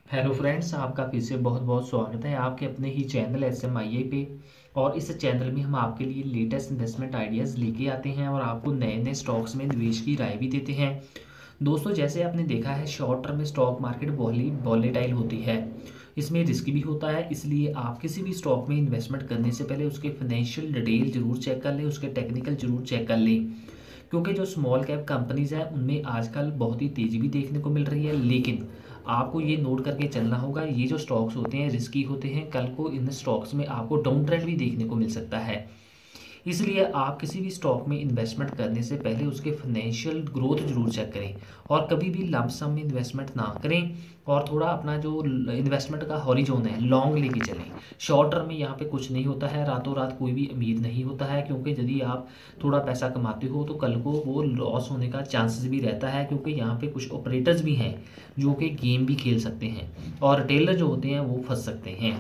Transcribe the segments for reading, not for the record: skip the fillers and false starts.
Hello friends, आपका फिर से बहुत बहुत स्वागत है आपके अपने ही चैनल SMIA पे। और इस चैनल में हम आपके लिए लेटेस्ट इन्वेस्टमेंट आइडियाज़ लेके आते हैं और आपको नए नए स्टॉक्स में निवेश की राय भी देते हैं। दोस्तों, जैसे आपने देखा है, शॉर्ट टर्म में स्टॉक मार्केट वॉलेटाइल होती है। इसमें रिस्क भी होता है, इसलिए आप किसी भी स्टॉक में इन्वेस्टमेंट करने से पहले उसके फाइनेंशियल डिटेल जरूर चेक कर लें, उसके टेक्निकल जरूर चेक कर लें। क्योंकि जो स्मॉल कैप कंपनीज हैं उनमें आजकल बहुत ही तेज़ी भी देखने को मिल रही है, लेकिन आपको ये नोट करके चलना होगा, ये जो स्टॉक्स होते हैं रिस्की होते हैं। कल को इन स्टॉक्स में आपको डाउन ट्रेंड भी देखने को मिल सकता है। इसलिए आप किसी भी स्टॉक में इन्वेस्टमेंट करने से पहले उसके फाइनेंशियल ग्रोथ जरूर चेक करें और कभी भी लंप सम में इन्वेस्टमेंट ना करें। और थोड़ा अपना जो इन्वेस्टमेंट का हॉरिजॉन है लॉन्ग लेके चलें। शॉर्ट टर्म में यहाँ पे कुछ नहीं होता है, रातों रात कोई भी अमीर नहीं होता है, क्योंकि यदि आप थोड़ा पैसा कमाते हो तो कल को वो लॉस होने का चांसेस भी रहता है, क्योंकि यहाँ पे कुछ ऑपरेटर्स भी हैं जो कि गेम भी खेल सकते हैं और रिटेलर जो होते हैं वो फंस सकते हैं।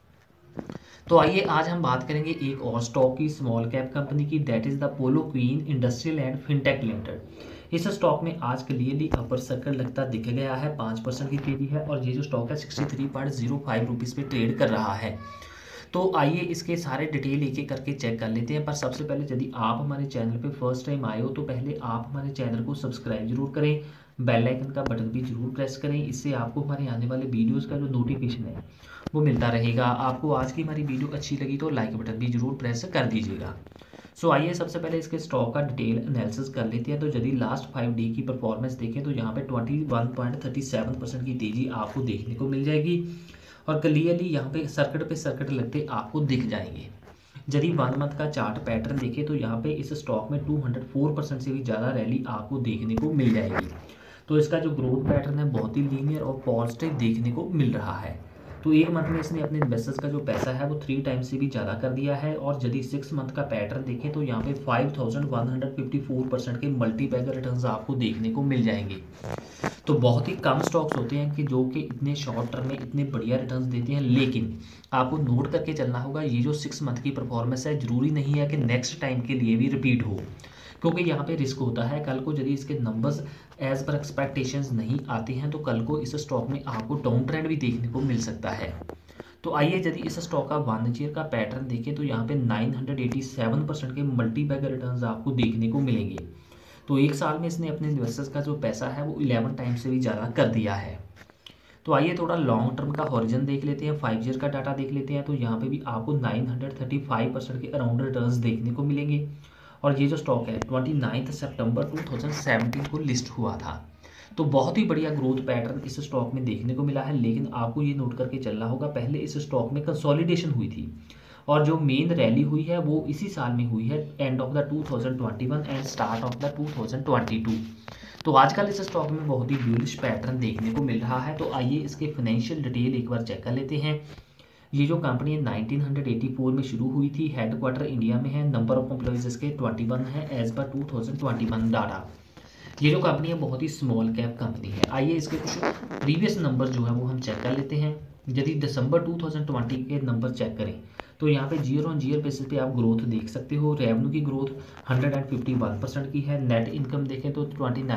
तो आइए आज हम बात करेंगे एक और स्टॉक की, स्मॉल कैप कंपनी की, that is the Polo Queen Industrial and Fintech Limited. इस स्टॉक में आज क्लियरली अपर सर्कल लगता दिख गया है, 5% की तेजी है और ये जो स्टॉक है 63.05 रुपीज़ पे ट्रेड कर रहा है। तो आइए इसके सारे डिटेल एक एक करके चेक कर लेते हैं। पर सबसे पहले यदि आप हमारे चैनल पे फर्स्ट टाइम आए हो तो पहले आप हमारे चैनल को सब्सक्राइब जरूर करें, बेल आइकन का बटन भी जरूर प्रेस करें। इससे आपको हमारे आने वाले वीडियोस का जो नोटिफिकेशन है वो मिलता रहेगा। आपको आज की हमारी वीडियो अच्छी लगी तो लाइक बटन भी जरूर प्रेस कर दीजिएगा। सो आइए सबसे पहले इसके स्टॉक का डिटेल एनालिसिस कर लेते हैं। तो यदि लास्ट 5 डे की परफॉर्मेंस देखें तो यहाँ पे 21.37% की तेजी आपको देखने को मिल जाएगी और क्लियरली यहाँ पे सर्किट लगते आपको दिख जाएंगे। यदि 1 मंथ का चार्ट पैटर्न देखें तो यहाँ पे इस स्टॉक में 204% से भी ज़्यादा रैली आपको देखने को मिल जाएगी। तो इसका जो ग्रोथ पैटर्न है बहुत ही लीनियर और पॉजिटिव देखने को मिल रहा है। तो 1 मंथ में इसने अपने इन्वेस्टर्स का जो पैसा है वो 3 टाइम्स से भी ज़्यादा कर दिया है। और यदि 6 मंथ का पैटर्न देखें तो यहाँ पे 5154% के मल्टी बैगर रिटर्न्स आपको देखने को मिल जाएंगे। तो बहुत ही कम स्टॉक्स होते हैं कि जो कि इतने शॉर्ट टर्म में इतने बढ़िया रिटर्न्स देते हैं, लेकिन आपको नोट करके चलना होगा, ये जो 6 मंथ की परफॉर्मेंस है जरूरी नहीं है कि नेक्स्ट टाइम के लिए भी रिपीट हो, क्योंकि यहाँ पे रिस्क होता है। कल को यदि इसके नंबर्स एज पर एक्सपेक्टेशंस नहीं आते हैं तो कल को इस स्टॉक में आपको डाउन ट्रेंड भी देखने को मिल सकता है। तो आइए यदि इस स्टॉक का 1 ईयर का पैटर्न देखें तो यहाँ पे 987% के मल्टी बैगर रिटर्न्स आपको देखने को मिलेंगे। तो 1 साल में इसने अपने इन्वेस्टर्स का जो पैसा है वो 11 टाइम्स से भी ज़्यादा कर दिया है। तो आइए थोड़ा लॉन्ग टर्म का हॉरिजन देख लेते हैं, 5 ईयर का डाटा देख लेते हैं। तो यहाँ पे भी आपको 935% के अराउंड रिटर्न्स देखने को मिलेंगे। और ये जो स्टॉक है 29 सितंबर 2017 को लिस्ट हुआ था। तो बहुत ही बढ़िया ग्रोथ पैटर्न इस स्टॉक में देखने को मिला है, लेकिन आपको ये नोट करके चलना होगा, पहले इस स्टॉक में कंसोलिडेशन हुई थी और जो मेन रैली हुई है वो इसी साल में हुई है, end of the 2021 and start of the 2022। तो आजकल इस स्टॉक में बहुत ही बुलिश पैटर्न देखने को मिल रहा है। तो आइए इसके फाइनेंशियल डिटेल एक बार चेक कर लेते हैं। ये जो कंपनी 1984 में शुरू हुई थी, हेडक्वार्टर इंडिया में है, नंबर ऑफ एम्प्लॉयज इसके 21 है एज पर 2021 डाटा। ये जो कंपनी है बहुत ही स्मॉल कैप कंपनी है। आइए इसके कुछ प्रीवियस नंबर जो है वो हम चेक कर लेते हैं। यदि दिसंबर 2020 के नंबर चेक करें तो यहाँ पे जीयर ऑन जीयर बेसिस पे आप ग्रोथ देख सकते हो। रेवेन्यू की ग्रोथ 151% की है। नेट इनकम देखें तो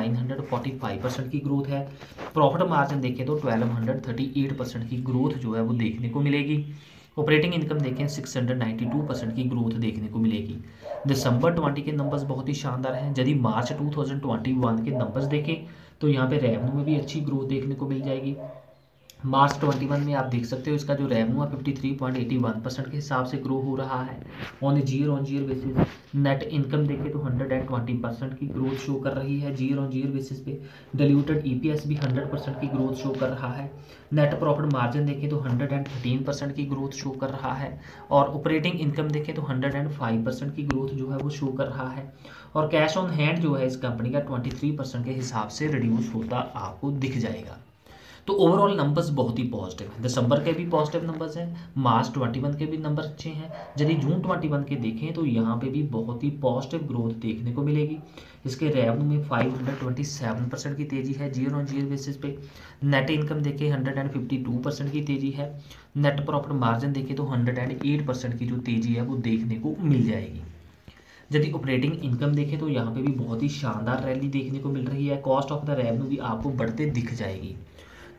2945% की ग्रोथ है। प्रॉफिट मार्जिन देखें तो 1238% की ग्रोथ जो है वो देखने को मिलेगी। ऑपरेटिंग इनकम देखें 692% की ग्रोथ देखने को मिलेगी। दिसंबर 20 के नंबर्स बहुत ही शानदार हैं। यदि मार्च 2021 के नंबर्स देखें तो यहाँ पे रेवेन्यू में भी अच्छी ग्रोथ देखने को मिल जाएगी। मार्च 21 में आप देख सकते हो इसका जो रेवेन्यू है 53.81% के हिसाब से ग्रो हो रहा है on year basis. Net income देखें तो 120% की ग्रोथ शो कर रही है जीयर ऑन जीयर बेसिस पे। डिल्यूटेड ईपीएस भी 100% की ग्रोथ शो कर रहा है। नेट प्रॉफिट मार्जिन देखें तो 113% की ग्रोथ शो कर रहा है। और ऑपरेटिंग इनकम देखें तो 105% की ग्रोथ जो है वो शो कर रहा है। और कैश ऑन हैंड जो है इस कंपनी का 23% के हिसाब से रिड्यूस होता आपको दिख जाएगा। तो ओवरऑल नंबर्स बहुत ही पॉजिटिव हैं। दिसंबर के भी पॉजिटिव नंबर्स हैं, मार्च 21 के भी नंबर अच्छे हैं। यदि जून 21 के देखें तो यहाँ पे भी बहुत ही पॉजिटिव ग्रोथ देखने को मिलेगी। इसके रेवेन्यू में 527% की तेजी है जीयर ऑन जीयर बेसिस पे। नेट इनकम देखें 152% की तेजी है। नेट प्रॉफिट मार्जिन देखें तो 108% की जो तेजी है वो देखने को मिल जाएगी। यदि ऑपरेटिंग इनकम देखें तो यहाँ पे भी बहुत ही शानदार रैली देखने को मिल रही है। कॉस्ट ऑफ द रेवेन्यू भी आपको बढ़ते दिख जाएगी।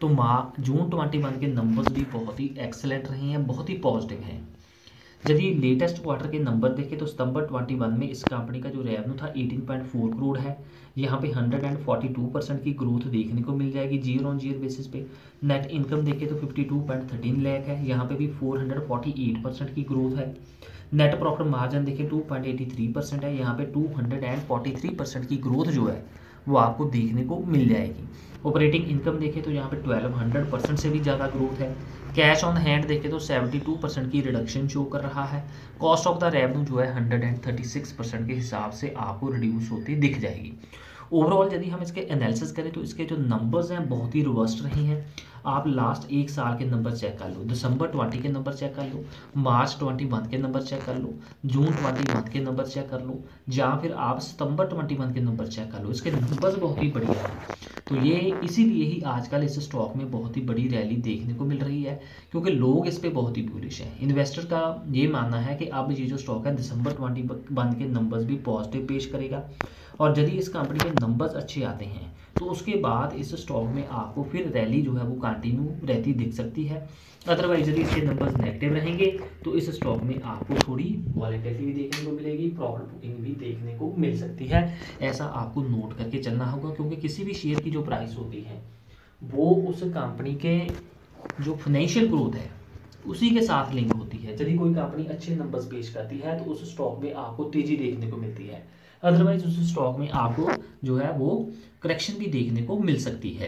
तो जून 21 के नंबर्स भी बहुत ही एक्सेलेंट रहे हैं, बहुत ही पॉजिटिव हैं। यदि लेटेस्ट क्वार्टर के नंबर देखें तो सितंबर 21 में इस कंपनी का जो रेवेन्यू था 18.4 करोड़ है। यहाँ पे 142% की ग्रोथ देखने को मिल जाएगी जीयर ऑन जीयर बेसिस पे। नेट इनकम देखें तो 52.13 लाख है, यहाँ पे भी 448% की ग्रोथ है। नेट प्रॉफिट मार्जिन देखें 2.83% है, यहाँ पे 243% की ग्रोथ जो है वो आपको देखने को मिल जाएगी। ऑपरेटिंग इनकम देखें तो यहाँ पे 1200% से भी ज़्यादा ग्रोथ है। कैश ऑन हैंड देखें तो 72% की रिडक्शन शो कर रहा है। कॉस्ट ऑफ द रेवेन्यू जो है 136% के हिसाब से आपको रिड्यूस होती दिख जाएगी। ओवरऑल यदि हम इसके एनालिसिस करें तो इसके जो नंबर्स हैं बहुत ही रोबस्ट रहे हैं। आप लास्ट एक साल के नंबर चेक कर लो, दिसंबर 20 के नंबर चेक कर लो, मार्च 21 के नंबर चेक कर लो, जून 21 के नंबर चेक कर लो, या फिर आप सितंबर 21 के नंबर चेक कर लो। इसके नंबर्स बहुत ही बढ़िया हैं। तो ये इसीलिए ही आजकल इस स्टॉक में बहुत ही बड़ी रैली देखने को मिल रही है, क्योंकि लोग इस पे बहुत ही बुलिश हैं। इन्वेस्टर का ये मानना है कि अब ये जो स्टॉक है दिसंबर 21 के नंबर्स भी पॉजिटिव पेश करेगा, और यदि इस कंपनी के नंबर्स अच्छे आते हैं तो उसके बाद इस स्टॉक में आपको फिर रैली जो है वो कंटिन्यू रहती दिख सकती है। अदरवाइज यदि इसके नंबर्स नेगेटिव रहेंगे तो इस स्टॉक में आपको थोड़ी वॉलेटिलिटी भी देखने को मिलेगी, प्रॉफिट बुकिंग भी देखने को मिल सकती है। ऐसा आपको नोट करके चलना होगा, क्योंकि किसी भी शेयर की जो प्राइस होती है वो उस कंपनी के जो फाइनेंशियल ग्रोथ है उसी के साथ लिंक होती है। यदि कोई कंपनी अच्छे नंबर्स पेश करती है तो उस स्टॉक में आपको तेजी देखने को मिलती है, अदरवाइज उस स्टॉक में आपको जो है वो करेक्शन भी देखने को मिल सकती है।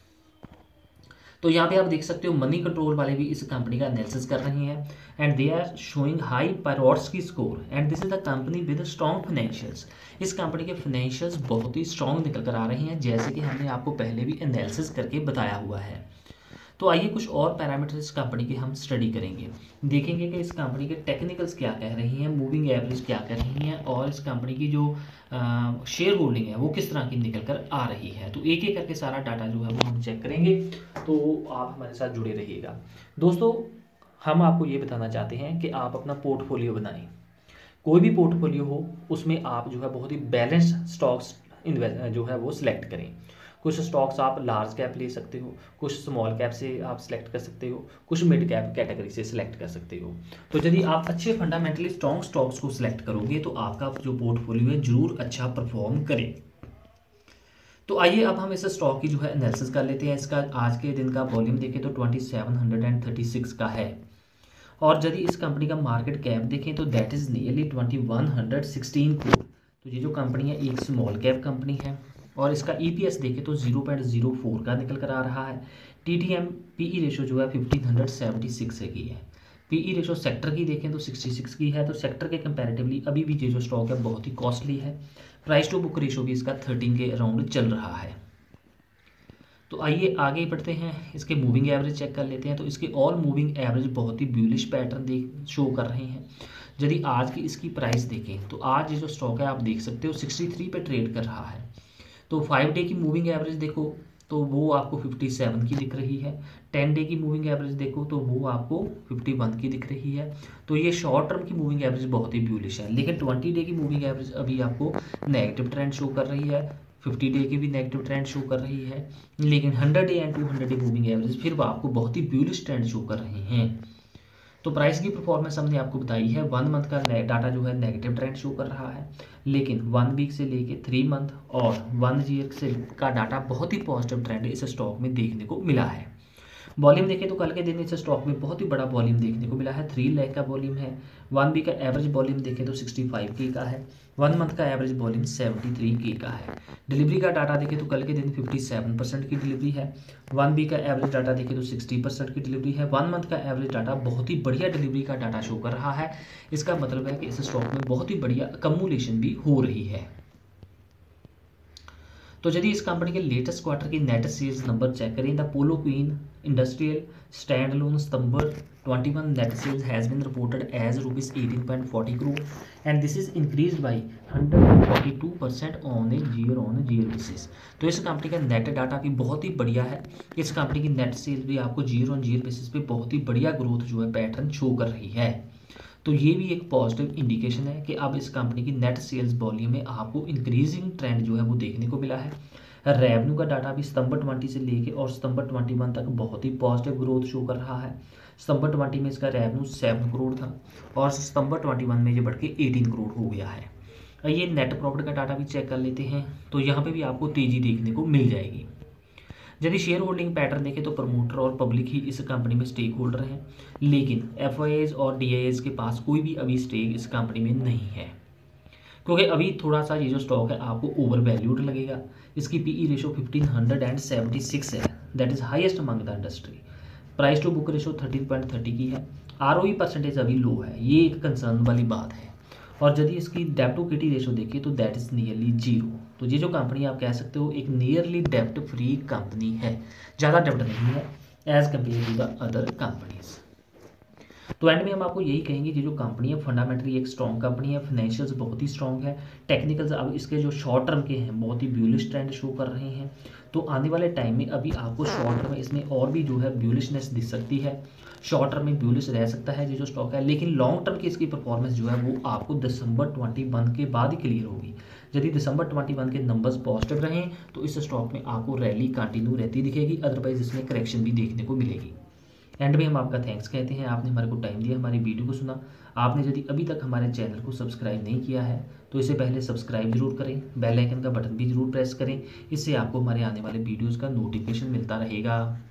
तो यहाँ पे आप देख सकते हो मनी कंट्रोल वाले भी इस कंपनी का एनालिसिस कर रहे हैं, and they are showing high key score, and this is the company with strong financials. इस कंपनी के फाइनेंशियल्स बहुत ही स्ट्रॉन्ग निकल कर आ रहे हैं, जैसे कि हमने आपको पहले भी एनालिसिस करके बताया हुआ है। तो आइए कुछ और पैरामीटर्स इस कंपनी के हम स्टडी करेंगे, देखेंगे कि इस कंपनी के टेक्निकल्स क्या कह रही हैं, मूविंग एवरेज क्या कह रही हैं, और इस कंपनी की जो शेयर होल्डिंग है वो किस तरह की निकल कर आ रही है। तो एक एक करके सारा डाटा जो है वो हम चेक करेंगे, तो आप हमारे साथ जुड़े रहिएगा। दोस्तों, हम आपको ये बताना चाहते हैं कि आप अपना पोर्टफोलियो बनाएं। कोई भी पोर्टफोलियो हो उसमें आप जो है बहुत ही बैलेंस्ड स्टॉक्स जो है वो सिलेक्ट करें। कुछ स्टॉक्स आप लार्ज कैप ले सकते हो, कुछ स्मॉल कैप से आप सिलेक्ट कर सकते हो, कुछ मिड कैप कैटेगरी से सिलेक्ट कर सकते हो। तो यदि आप अच्छे फंडामेंटली स्ट्रॉन्ग स्टॉक्स को सिलेक्ट करोगे तो आपका जो पोर्टफोलियो है जरूर अच्छा परफॉर्म करे। तो आइए अब हम इस स्टॉक की जो है एनालिसिस कर लेते हैं। इसका आज के दिन का वॉल्यूम देखें तो 2736 का है, और यदि इस कंपनी का मार्केट कैप देखें तो दैट इज़ नियरली 2116 करोड़। तो ये जो कंपनी है एक स्मॉल कैप कंपनी है, और इसका EPS देखें तो 0.04 का निकल कर आ रहा है। TTM PE रेशो जो है 1576 की है। PE रेशो सेक्टर की देखें तो 66 की है, तो सेक्टर के कंपैरेटिवली अभी भी ये जो स्टॉक है बहुत ही कॉस्टली है। प्राइस टू बुक रेशो भी इसका 13 के अराउंड चल रहा है। तो आइए आगे बढ़ते हैं, इसके मूविंग एवरेज चेक कर लेते हैं। तो इसके ऑल मूविंग एवरेज बहुत ही ब्यूलिश पैटर्न शो कर रहे हैं। यदि आज की इसकी प्राइस देखें तो आज ये जो स्टॉक है आप देख सकते हो 63 पे ट्रेड कर रहा है। तो 5 डे की मूविंग एवरेज देखो तो वो आपको 57 की दिख रही है। 10 डे की मूविंग एवरेज देखो तो वो आपको 51 की दिख रही है। तो ये शॉर्ट टर्म की मूविंग एवरेज बहुत ही ब्यूलिश है, लेकिन 20 डे की मूविंग एवरेज अभी आपको नेगेटिव ट्रेंड शो कर रही है। 50 डे की भी नेगेटिव ट्रेंड शो कर रही है, लेकिन 100 day and 200 day moving average फिर वो आपको बहुत ही ब्यूलिश ट्रेंड शो कर रहे हैं। तो प्राइस की परफॉर्मेंस हमने आपको बताई है। 1 मंथ का डाटा जो है नेगेटिव ट्रेंड शो कर रहा है, लेकिन 1 वीक से लेके 3 मंथ और 1 ईयर से का डाटा बहुत ही पॉजिटिव ट्रेंड इस स्टॉक में देखने को मिला है। वॉल्यूम देखें तो कल के दिन इस स्टॉक में बहुत ही बड़ा वॉल्यूम देखने को मिला है, 3 लाख का वॉल्यूम है। 1 वीक का एवरेज वॉल्यूम देखें तो 65 के का है। 1 मंथ का एवरेज वॉल्यूम 73 के का है। डिलीवरी का डाटा देखें तो कल के दिन 57% की डिलीवरी है। 1 वीक का एवरेज डाटा देखें तो 60% की डिलीवरी है। 1 मंथ का एवरेज डाटा बहुत ही बढ़िया डिलीवरी का डाटा शो कर रहा है। इसका मतलब है कि इस स्टॉक में बहुत ही बढ़िया अकमुलेशन भी हो रही है। तो यदि इस कंपनी के लेटेस्ट क्वार्टर की नेट सेल्स नंबर चेक करें, the Polo Queen Industrial standalone September 21 net sales has been reported as ₹18.40 crore, and this is increased by 142% on a year basis. तो इस कंपनी का नेट डाटा भी बहुत ही बढ़िया है। इस कंपनी की नेट सेल्स भी आपको ईयर बेसिस पे बहुत ही बढ़िया ग्रोथ जो है पैटर्न शो कर रही है। तो ये भी एक पॉजिटिव इंडिकेशन है कि अब इस कंपनी की नेट सेल्स वॉल्यूम में आपको इंक्रीजिंग ट्रेंड जो है वो देखने को मिला है। रेवेन्यू का डाटा भी सितंबर 20 से लेके और सितंबर 21 तक बहुत ही पॉजिटिव ग्रोथ शो कर रहा है। सितंबर 20 में इसका रेवेन्यू 7 करोड़ था और सितंबर 21 में ये बढ़ के 18 करोड़ हो गया है। ये नेट प्रॉफिट का डाटा भी चेक कर लेते हैं, तो यहाँ पे भी आपको तेज़ी देखने को मिल जाएगी। यदि शेयर होल्डिंग पैटर्न देखें तो प्रमोटर और पब्लिक ही इस कंपनी में स्टेक होल्डर हैं, लेकिन एफआईआईज और डीआईआईज के पास कोई भी अभी स्टेक इस कंपनी में नहीं है, क्योंकि अभी थोड़ा सा ये जो स्टॉक है आपको ओवर वैल्यूड लगेगा। इसकी पीई रेशो 1576 है, that is highest among the industry. Price to book ratio 13.30 की है। आरओई परसेंटेज अभी लो है, ये एक कंसर्न वाली बात है। और यदि इसकी डेप्ट टू इक्विटी रेशो देखिए तो दैट इज नियरली 0। तो ये जो कंपनी आप कह सकते हो एक नियरली डेप्ट फ्री कंपनी है, ज़्यादा डेप्ट नहीं है as compare to the other companies. तो एंड में हम आपको यही कहेंगे कि जो कंपनी है फंडामेंटली एक स्ट्रॉन्ग कंपनी है, फाइनेंशियल्स बहुत ही स्ट्रॉन्ग है, टेक्निकल्स अब इसके जो शॉर्ट टर्म के हैं बहुत ही ब्यूलिश ट्रेंड शो कर रहे हैं। तो आने वाले टाइम में अभी आपको शॉर्ट टर्म में इसमें और भी जो है ब्यूलिशनेस दिख सकती है, शॉर्ट टर्म में ब्यूलिश रह सकता है ये जो स्टॉक है, लेकिन लॉन्ग टर्म की इसकी परफॉर्मेंस जो है वो आपको दिसंबर 21 के बाद ही क्लियर होगी। यदि दिसंबर 21 के नंबर्स पॉजिटिव रहें तो इस स्टॉक में आपको रैली कंटिन्यू रहती दिखेगी, अदरवाइज इसमें करेक्शन भी देखने को मिलेगी। एंड में हम आपका थैंक्स कहते हैं, आपने हमारे को टाइम दिया, हमारी वीडियो को सुना। आपने यदि अभी तक हमारे चैनल को सब्सक्राइब नहीं किया है तो इससे पहले सब्सक्राइब जरूर करें, बेल आइकन का बटन भी जरूर प्रेस करें, इससे आपको हमारे आने वाले वीडियोज़ का नोटिफिकेशन मिलता रहेगा।